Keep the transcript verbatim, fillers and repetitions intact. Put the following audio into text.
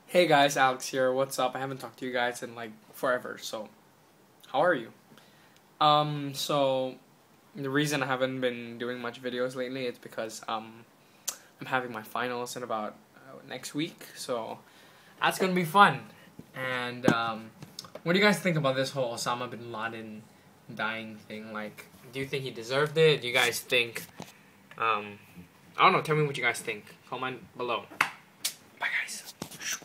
Hey guys, Alex here. What's up? I haven't talked to you guys in like forever, so how are you? Um, so the reason I haven't been doing much videos lately is because um I'm having my finals in about uh, next week, so that's gonna be fun. And um, what do you guys think about this whole Osama bin Laden dying thing? Like, do you think he deserved it? Do you guys think? Um, I don't know. Tell me what you guys think. Comment below. Bye, guys.